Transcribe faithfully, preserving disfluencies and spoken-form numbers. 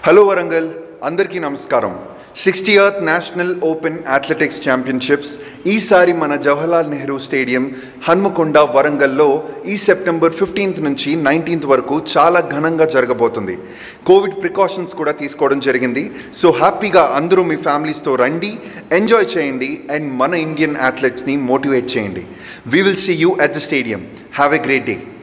Hello Warangal అందరికీ నమస్కారం. Sixtieth national open athletics championships ఈసారి మన జవహర్లాల్ నెహ్రూ స్టేడియం హన్మకొండ వరంగల్లో ఈ సెప్టెంబర్ ఫిఫ్టీన్త్ నుంచి నైన్టీన్త్ వరకు చాలా ఘనంగా జరగబోతుంది. కోవిడ్ ప్రికాషన్స్ కూడా తీసుకోవడం జరిగింది. సో హ్యాపీగా అందరూ మీ ఫ్యామిలీస్తో రండి, ఎంజాయ్ చేయండి అండ్ మన ఇండియన్ అథ్లెట్స్ని మోటివేట్ చేయండి. We will see you at the stadium. Have a great day.